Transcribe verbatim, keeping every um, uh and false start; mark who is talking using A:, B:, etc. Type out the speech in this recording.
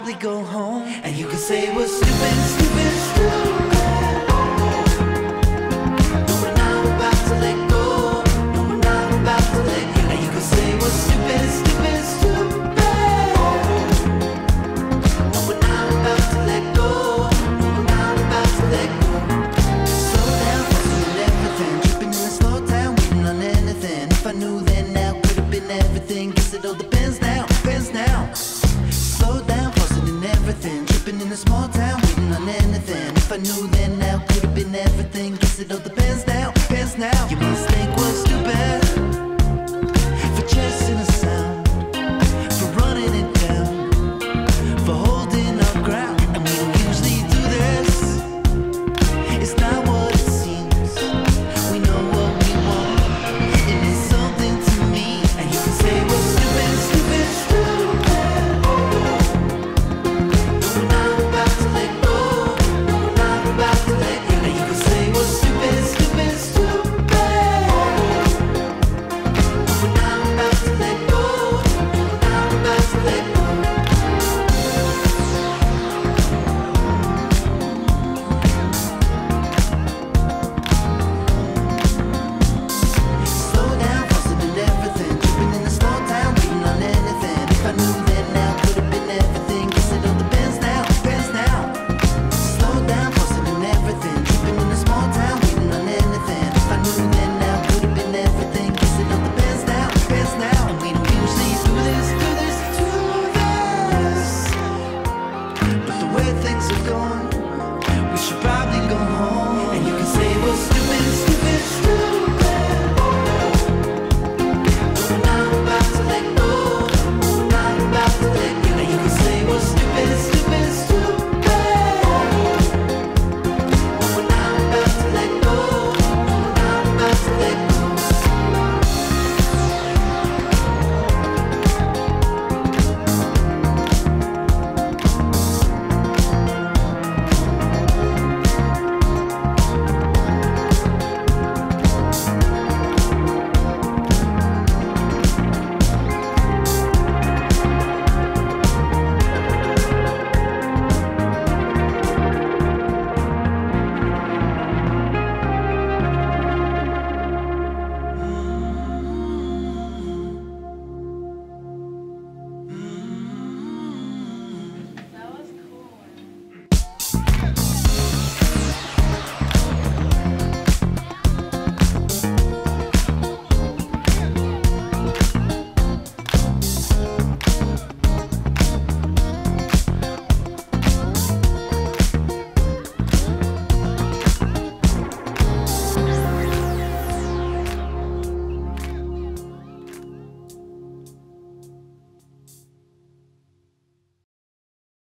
A: probably go home. And you can say we're stupid, stupid, stupid. No, we're not about to let go. No, we're not about to let go. And you can say we're stupid, stupid, stupid. No, we're not about to let go. No, we're not about to let go. Slow down, focusing everything. Tripping in a small town, waiting on anything. If I knew then, now could have been everything. Guess it all depends now, depends now. Slow down, pausing in everything. Tripping in a small town, waiting on anything. If I knew then, now could have been everything. Guess it all depends now, depends now. You